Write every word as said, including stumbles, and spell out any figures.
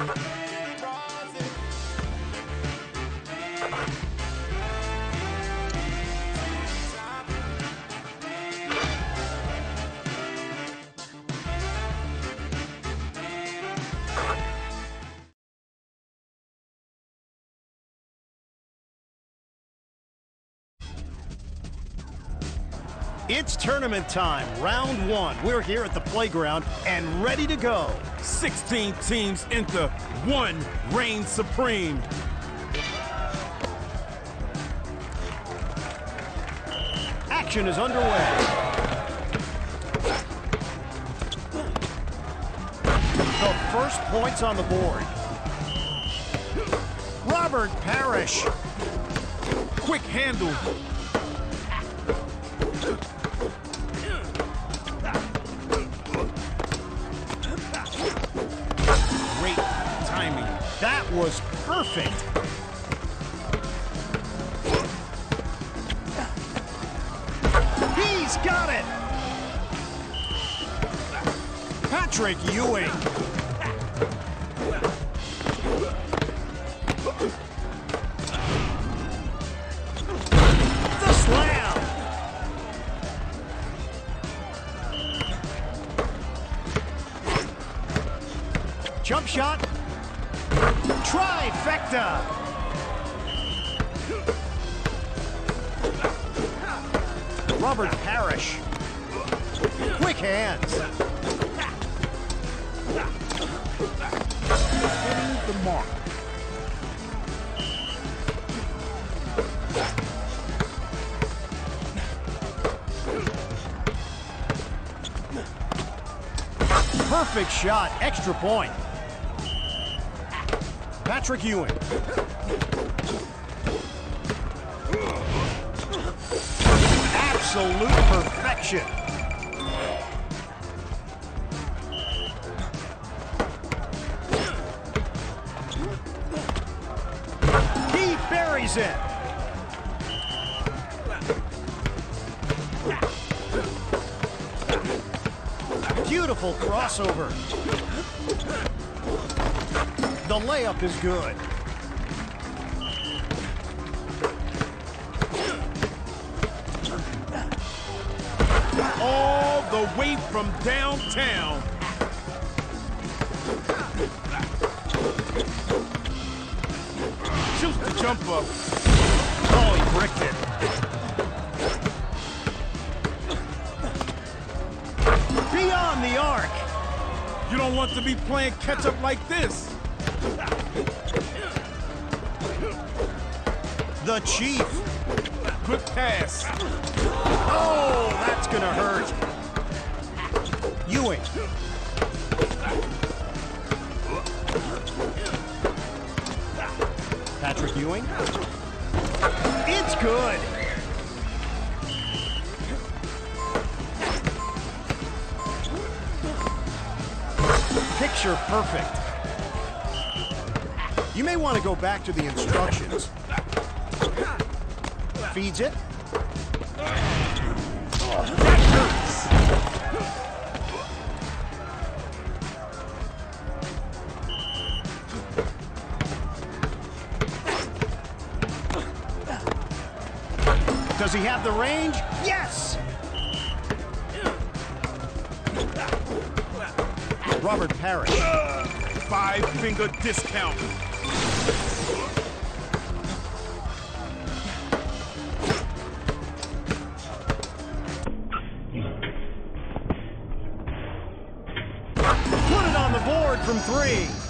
It's tournament time, round one. We're here at the playground and ready to go. sixteen teams enter, one reigns supreme. Action is underway. The first points on the board. Robert Parrish. Quick handle. Great timing. That was perfect. He's got it. Patrick Ewing. The slam. Jump shot. Trifecta. Robert Parrish. Quick hands. Hitting the mark. Perfect shot. Extra point. Patrick Ewing. Absolute perfection. He buries it. Beautiful crossover. The layup is good. All the way from downtown. Shoots the jumper. Oh, he bricked it. Beyond the arc. You don't want to be playing catch up like this. The Chief. Good pass. Oh, that's gonna hurt. Ewing. Patrick Ewing. It's good. Picture perfect. You may want to go back to the instructions. Feeds it. That hurts. Does he have the range? Yes! Robert Parrish. Five-finger discount. Put it on the board from three.